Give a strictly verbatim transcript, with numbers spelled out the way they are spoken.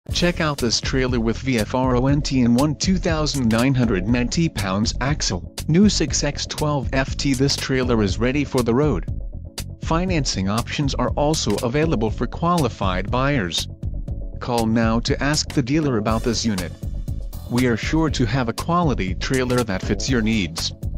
Check out this trailer with V F R O N T and one two thousand nine hundred ninety pounds axle, new six X twelve F T. This trailer is ready for the road. Financing options are also available for qualified buyers. Call now to ask the dealer about this unit. We are sure to have a quality trailer that fits your needs.